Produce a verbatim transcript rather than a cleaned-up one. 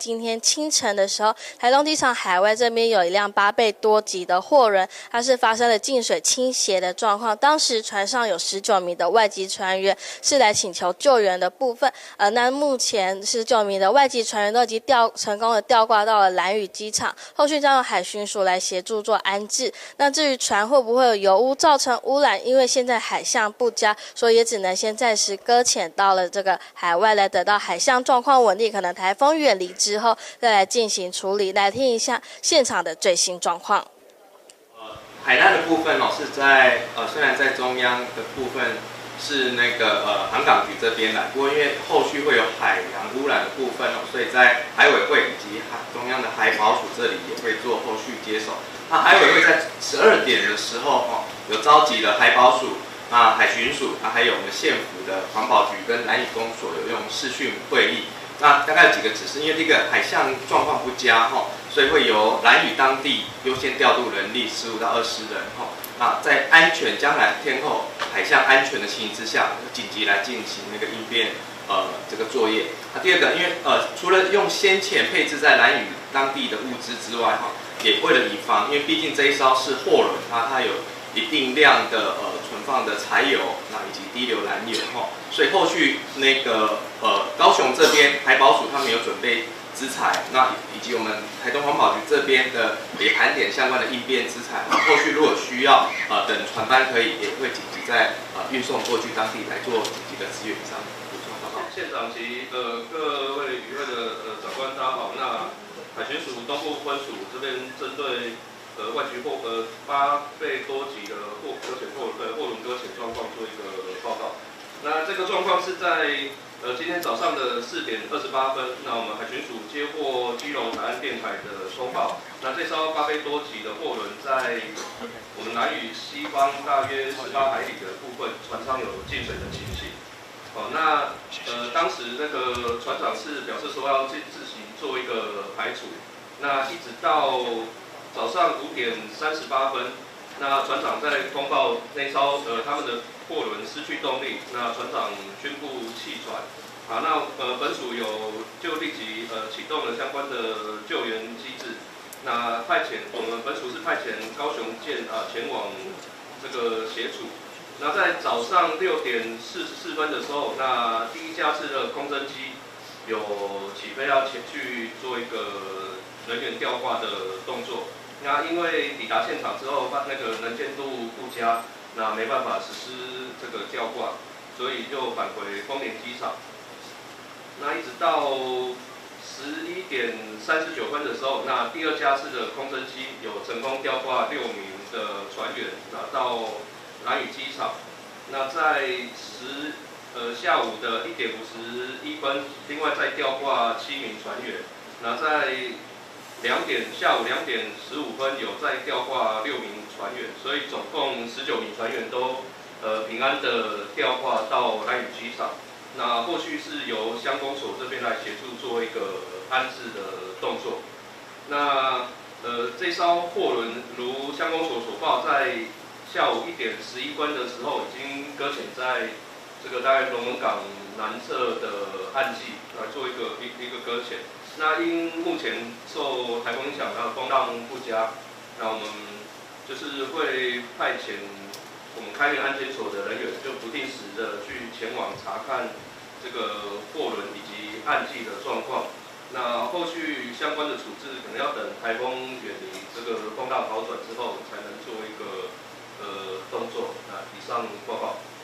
今天清晨的时候，台东机场海外这边有一辆八倍多级的货轮，它是发生了进水倾斜的状况。当时船上有十九名的外籍船员是来请求救援的部分，呃，那目前十九名的外籍船员都已经吊成功的吊挂到了兰屿机场，后续将由海巡署来协助做安置。那至于船会不会有油污造成污染，因为现在海象不佳，所以也只能先暂时搁浅到了这个海外来等到海象状况稳定，可能台风远离之后再来进行处理。来听一下现场的最新状况。 呃，海难的部分哦，是在呃虽然在中央的部分是那个呃航港局这边来，不过因为后续会有海洋污染的部分哦，所以在海委会以及海中央的海保署这里也会做后续接手。那海委会在十二点的时候哦，有召集了海保署、啊海巡署，啊还有我们县府的环保局跟兰屿公所有用视讯会议。那大概有几个指示，因为这个海象状况不佳哈，所以会由兰屿当地优先调度人力十五到二十人哈。那在安全将来天后海象安全的情形之下，紧急来进行那个应变呃这个作业。那第二个，因为呃除了用先前配置在兰屿当地的物资之外哈，也为了以防，因为毕竟这一艘是货轮，它它有一定量的呃存放的柴油，那以及低硫燃油哈，所以后续那个呃高雄这边海保署他们有准备资材，那以及我们台东环保局这边的也盘点相关的应变资材，后续如果需要呃等船班可以也会紧急再呃运送过去当地来做紧急的资源上补充报告。 现场及呃各位与会的呃长官大家好，那海巡署东部分署这边针对呃外籍货呃八倍多级的货搁浅货呃货轮搁浅状况做一个报告。那这个状况是在呃今天早上的四点二十八分，那我们海巡署接获基隆海岸电台的通报，那这艘八倍多级的货轮在我们兰屿西方大约十八海里的部分，船舱有进水的情形。哦，那呃当时那个船长是表示说要自自行做一个排除，那一直到早上五点三十八分，那船长在通报那艘呃他们的货轮失去动力，那船长宣布弃船。好，那呃本署有就立即呃启动了相关的救援机制，那派遣我们本署是派遣高雄舰啊、呃、前往这个协助。那在早上六点四十四分的时候，那第一架次的空侦机有起飞要前去做一个人员吊挂的动作。那因为抵达现场之后，那个能见度不佳，那没办法实施这个吊挂，所以就返回丰年机场。那一直到十一点三十九分的时候，那第二架次的空侦机有成功吊挂六名的船员，那到兰屿机场。那在十呃下午的一点五十一分，另外再吊挂七名船员。那在两点下午两点十五分有再吊挂六名船员，所以总共十九名船员都呃平安的吊挂到兰屿机场。那后续是由乡公所这边来协助做一个安置的动作。那呃这艘货轮如乡公所所报，在下午一点十一分的时候已经搁浅在这个大概龙门港南侧的岸际来做一个一一个搁浅。那因目前受台风影响，那风浪不佳，那我们就是会派遣我们开运安检所的人员，就不定时的去前往查看这个货轮以及岸际的状况。那后续相关的处置可能要等台风远离，这个风浪好转之后，才能做一个呃动作。那以上报告。